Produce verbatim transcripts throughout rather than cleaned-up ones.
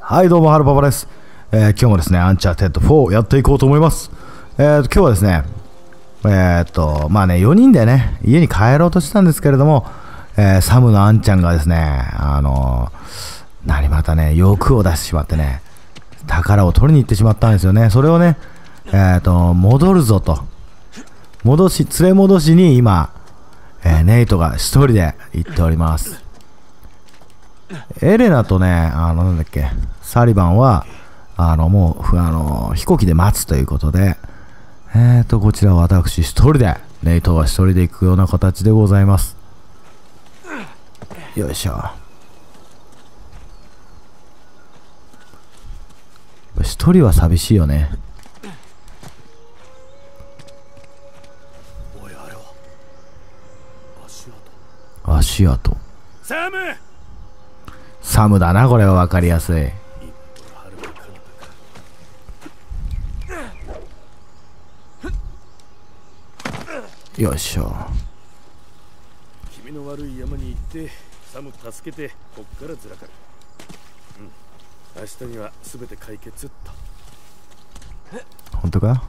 はい、どうも、はるパパです。えー、今日もですね、アンチャーテッドフォーやっていこうと思います。えーと、今日はですね、えーと、まあね、よにんでね、家に帰ろうとしたんですけれども、えー、サムのアンちゃんがですね、あのー、何またね、欲を出してしまってね、宝を取りに行ってしまったんですよね。それをね、えーと、戻るぞと。戻し、連れ戻しに今、えー、ネイトが一人で行っております。エレナとね、あの、なんだっけ、サリバンは、あの、もう、あの、飛行機で待つということで、えーと、こちらは私一人で、ネイトは一人で行くような形でございます。よいしょ。一人は寂しいよね。 おい、あれは足跡。 足跡。 サムサムだな、これは分かりやすい。よいしょ。 気味の悪い山に行ってサム助けてこっからずらかる。うん、明日には全て解決っと。 本当か？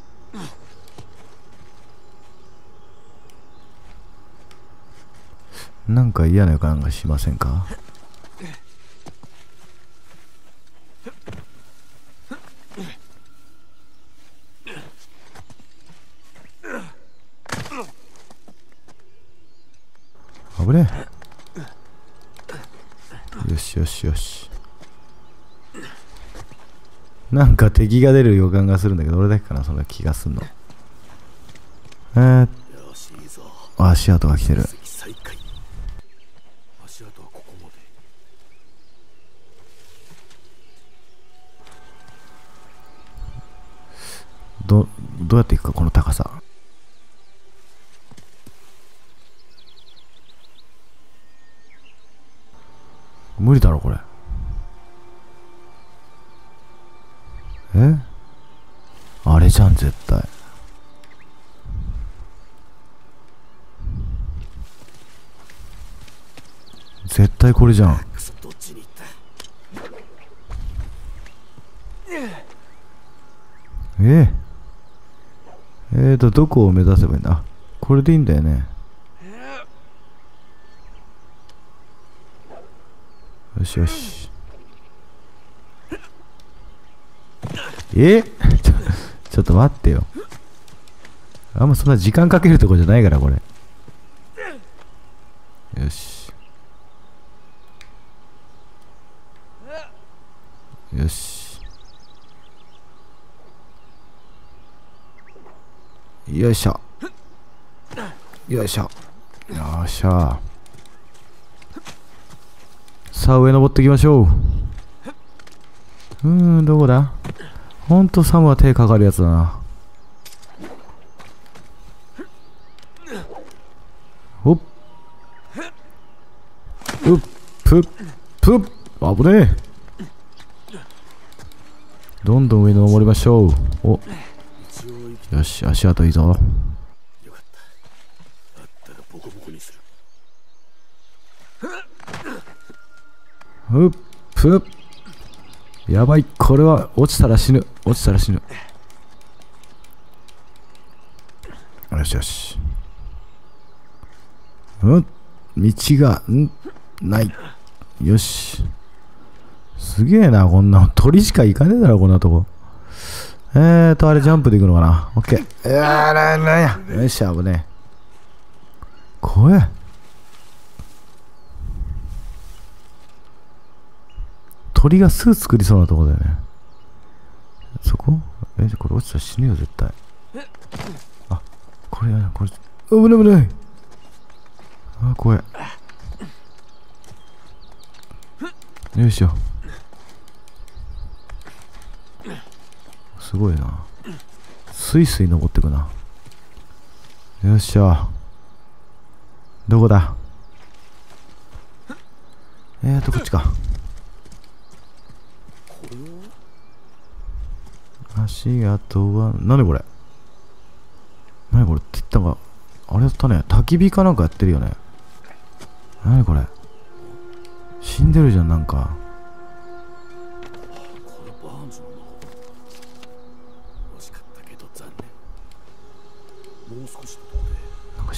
なんか嫌な予感がしませんか？危ねえ。よしよしよし。なんか敵が出る予感がするんだけど、俺だけかな、その気がすんの。えー、 よし、いいぞ。 足跡が来てる。 再開。足跡はここまで。 ど、どうやって行くか、この高さ。無理だろこれ。え？あれじゃん絶対。絶対これじゃん。 どっちに行った？ えー、えーとどこを目指せばいいんだ。これでいいんだよね。よしよし。えちょ、ちょっと待ってよ。あんまそんな時間かけるとこじゃないからこれ。よしよしよいしょよいしょよっしゃ。さあ上登っていきましょう。うーん、どこだ？ほんとサムは手かかるやつだな。おっうっぷっぷっ危ねえ。どんどん上に登りましょう。およし、足跡いいぞ。 よかった。あったらボコボコにする。 うっぷっやばい、これは落ちたら死ぬ。落ちたら死ぬ。よしよし。うん道がんない。よし。すげえな、こんな鳥しか行かねえだろ、こんなとこ。えーと、あれジャンプで行くのかな。オッケー。いやーな、なや。よし、危ねえ。怖え。鳥が巣作りそうなとこだよね。そこ？え、これ落ちたら死ぬよ、絶対。あ、これ、これ、危ない危ない。あ、怖い。よいしょ。すごいな。スイスイ登ってくな。よっしゃ。どこだ？えーと、こっちか。足跡は、なにこれ？なにこれって言ったが、あれだったね。焚き火かなんかやってるよね。なにこれ？死んでるじゃん、なんか。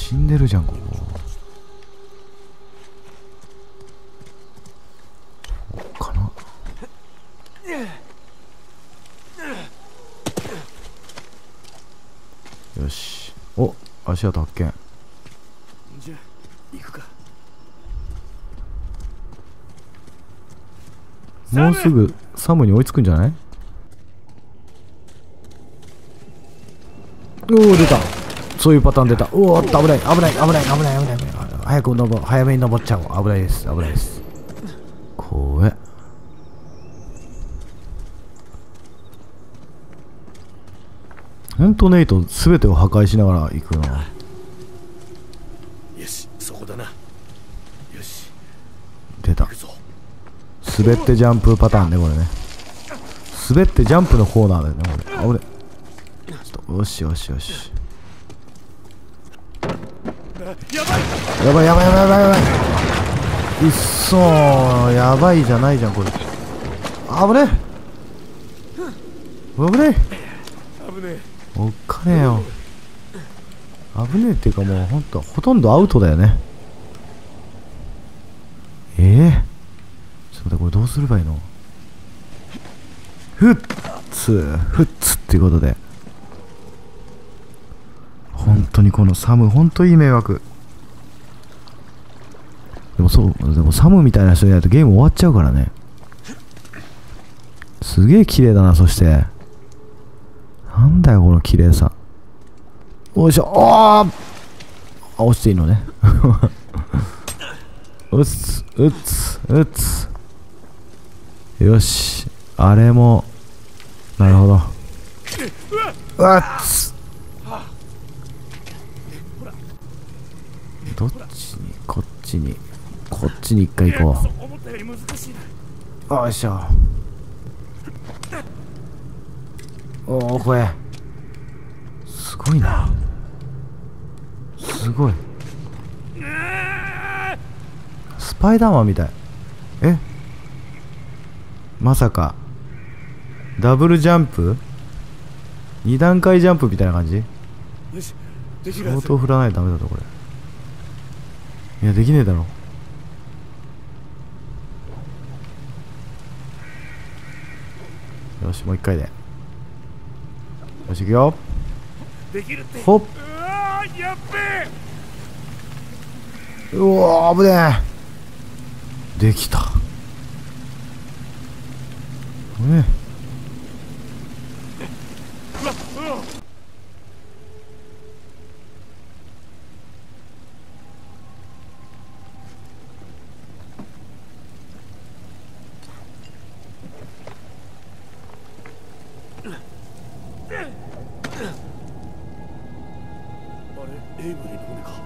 死んでるじゃんここ。かな。よし。お、足跡発見。 じゃ行くか。 もうすぐサムに追いつくんじゃない？おお、出た。そういうパターン出た。おお、危ない危ない危ない危ない危ない危ない。早く登早めに登っちゃおう。危ないです危ないです。怖え。ほんとネイト全てを破壊しながら行くな。 よし、そこだな。よし、 出た。 行くぞ。 滑ってジャンプパターンねこれね。滑ってジャンプのコーナーだよねこれ。あ、俺ちょっとよしよしよし。 やばいやばいやばいやばいやばいやばい。うっそー、やばいじゃないじゃんこれ。あぶねえ危ねえ危ねおっかねえよ。危ねえっていうかもうほんとほとんどアウトだよね。ええー、ちょっと待って、これどうすればいいの。ふっつふっつっていうことで、本当にこのサム本当いい迷惑。でもそう、でもサムみたいな人いないとゲーム終わっちゃうからね。すげえ綺麗だな。そしてなんだよこの綺麗さ。おいしょ。ああ、落ちていいのね。うっつうっつうっつ。よし、あれもなるほど。うわっつ。どっちにこっちにこっちに一回行こう。 思ったより難しいな。よいしょ。おお、これすごいな。すごい。スパイダーマンみたい。え、まさかダブルジャンプに段階ジャンプみたいな感じ。 よし、できるはず。 相当振らないとダメだぞこれ。いやできねえだろ。よし、もう一回で。よし、いくよ。 できるって。 ほっ。 うわー、やっべえ。 うわー、危ねえ。できた。ねえ。 あれ、エイブリーの骨か。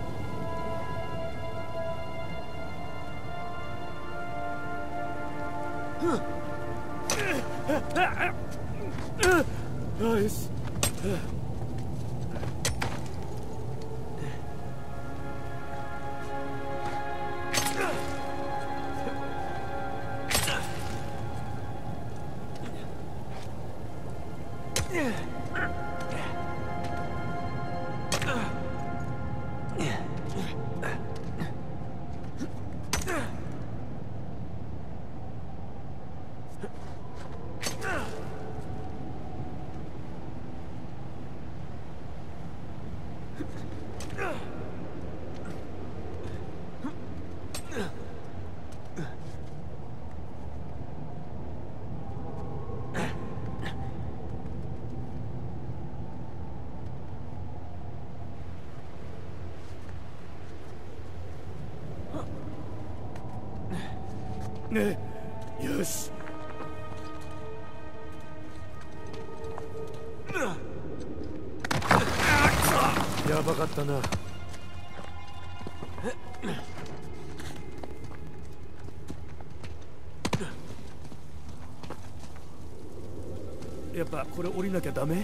あ、よし。ねえ、よし。やばかったな。やっぱこれ降りなきゃダメ。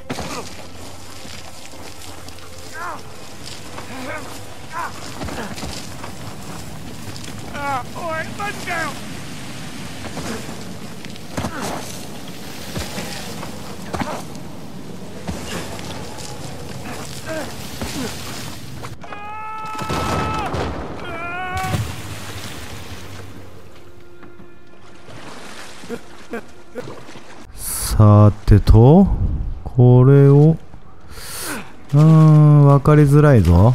あ、おい、マジかよ。あさてと、これを、うーん、わかりづらいぞ。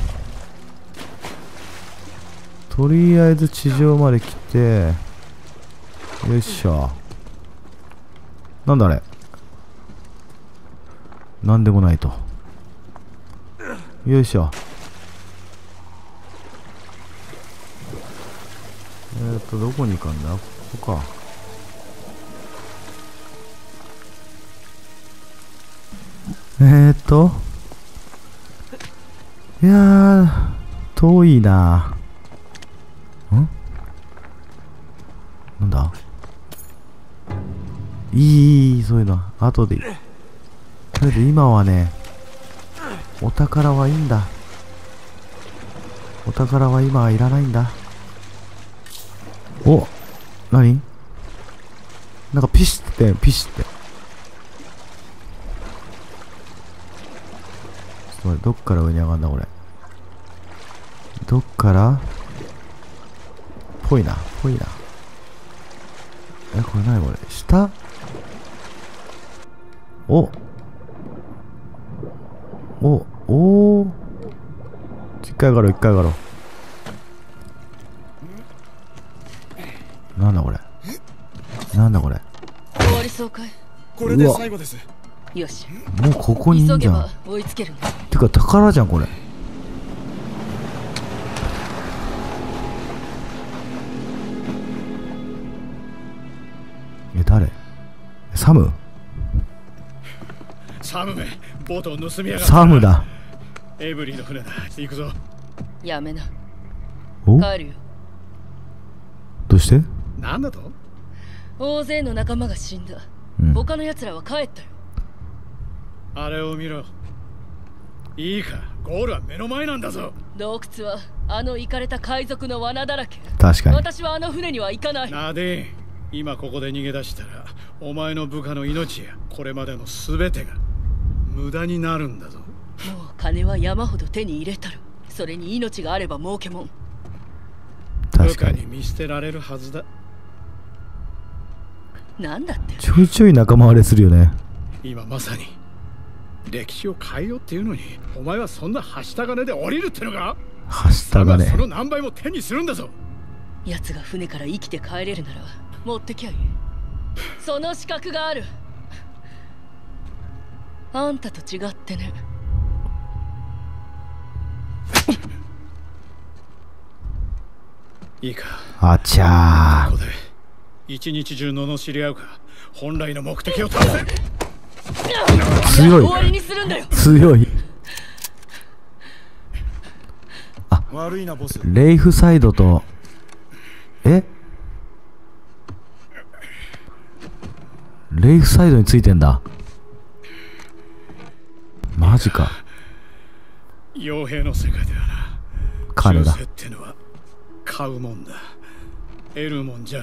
とりあえず地上まで来て、よいしょ。なんだあれ。なんでもないと。よいしょ。えーっと、どこに行かんだ？ここか。えーっと。いやー、遠いな。ん？なんだ？いい、いい、そういうの。後でいい。とりあえず今はね、お宝はいいんだ。お宝は今はいらないんだ。お、何？なんかピシって、ピシって。ちょっと待って、どっから上に上がんだ、これ。どっからぽいな、ぽいな。え、これ何これ？下？おお、おー。一回上がろう、一回上がろう。なんだこれ。なんだこれ。 終わりそうかい。 これで最後です。 よし。 もうここにいいんじゃん。 急げば追いつける。 てか宝じゃんこれ。え、誰？サム？ サムめ、ボートを盗みやがった。 サムだ。 エブリーの船だ。行くぞ。 やめな。 お？ 帰るよ。 どうして？ なんだと？ 大勢の仲間が死んだ。 うん、 他の奴らは帰ったよ。 あれを見ろ。いいか、ゴールは目の前なんだぞ。 洞窟はあのイカれた海賊の罠だらけ。 確かに。 私はあの船には行かない。 ナディーン、今ここで逃げ出したらお前の部下の命やこれまでの全てが無駄になるんだぞ。もう金は山ほど手に入れたる。それに命があれば儲けもん。 確かに。 部下に見捨てられるはずだ。 なんだって。 ちょいちょい仲間割れするよね。 今まさに歴史を変えようっていうのに、お前はそんなはした金で降りるってのか？ はした金。 その何倍も手にするんだぞ。 奴が船から生きて帰れるなら持ってきゃいい。その資格がある。あんたと違ってね。 いいか。 あちゃー。 ここで一日中罵り合うか、本来の目的を達成。 強い。 終わりにするんだよ。 強い。あ、 悪いなボス。 レイフサイドと、え？レイフサイドについてんだ。マジか。 傭兵の世界ではな、 金だ。 忠誠ってのは買うもんだ。得るもんじゃない。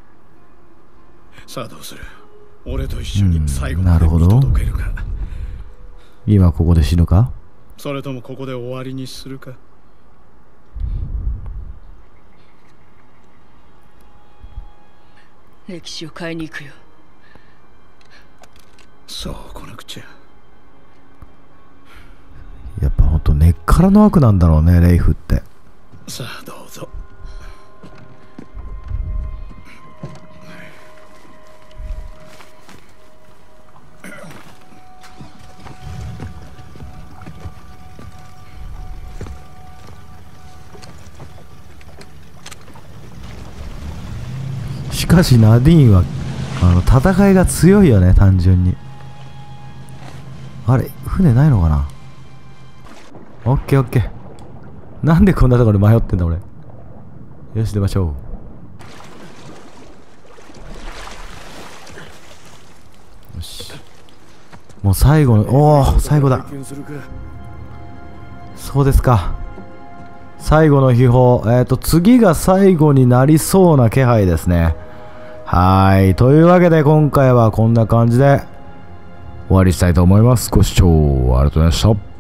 さあどうする？俺と一緒に最後まで見届けるか。 今ここで死ぬか？ それともここで終わりにするか？ 歴史を変えに行くよ。 そう来なくちゃ。 やっぱほんと根っからの悪なんだろうね、レイフって。 さあどうぞ。 しかしナディーンはあの戦いが強いよね、単純に。あれ、船ないのかな？オッケーオッケー。なんでこんなところで迷ってんだ俺。よし出ましょう。よし、もう最後の、おお最後だ。そうですか、最後の秘宝。えっと次が最後になりそうな気配ですね。はい、というわけで今回はこんな感じで終わりしたいと思います。ご視聴ありがとうございました。